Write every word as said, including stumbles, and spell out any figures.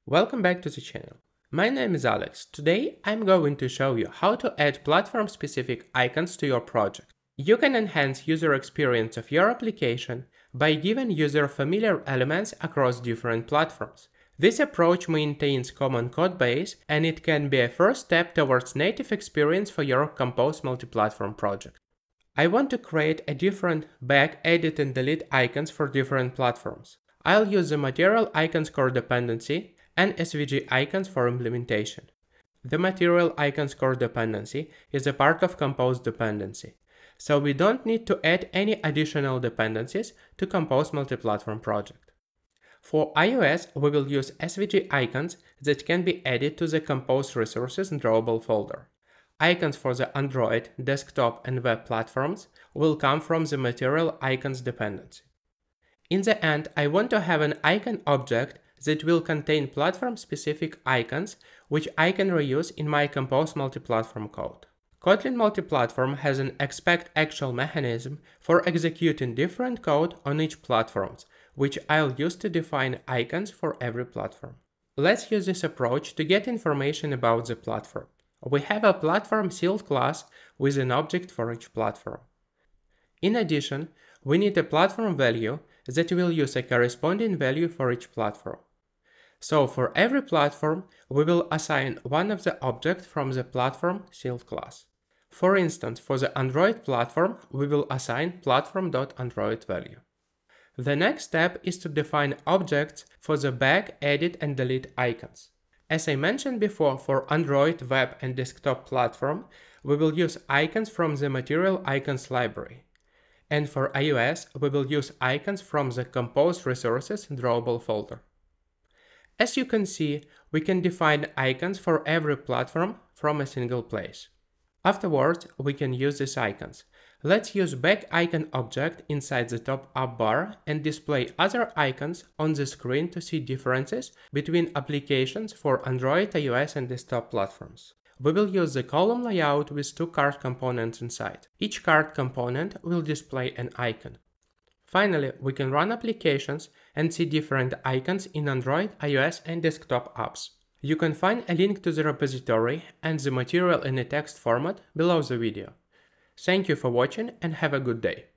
Welcome back to the channel. My name is Alex. Today I'm going to show you how to add platform-specific icons to your project. You can enhance user experience of your application by giving user familiar elements across different platforms. This approach maintains common code base, and it can be a first step towards native experience for your Compose Multiplatform project. I want to create a different back, edit and delete icons for different platforms. I'll use the material icons core dependency and S V G icons for implementation. The material icons core dependency is a part of Compose dependency, so we don't need to add any additional dependencies to Compose Multiplatform project. For iOS, we will use S V G icons that can be added to the Compose resources drawable folder. Icons for the Android, desktop and web platforms will come from the material icons dependency. In the end, I want to have an icon object that will contain platform-specific icons, which I can reuse in my Compose Multiplatform code. Kotlin Multiplatform has an expect-actual mechanism for executing different code on each platform, which I'll use to define icons for every platform. Let's use this approach to get information about the platform. We have a platform sealed class with an object for each platform. In addition, we need a platform value that will use a corresponding value for each platform. So for every platform, we will assign one of the objects from the platform sealed class. For instance, for the Android platform, we will assign platform.Android value. The next step is to define objects for the back, edit and delete icons. As I mentioned before, for Android, web and desktop platform, we will use icons from the material icons library. And for iOS, we will use icons from the Compose resources drawable folder. As you can see, we can define icons for every platform from a single place. Afterwards, we can use these icons. Let's use back icon object inside the top up bar and display other icons on the screen to see differences between applications for Android, iOS and desktop platforms. We will use the column layout with two card components inside. Each card component will display an icon. Finally, we can run applications and see different icons in Android, iOS and desktop apps. You can find a link to the repository and the material in a text format below the video. Thank you for watching and have a good day.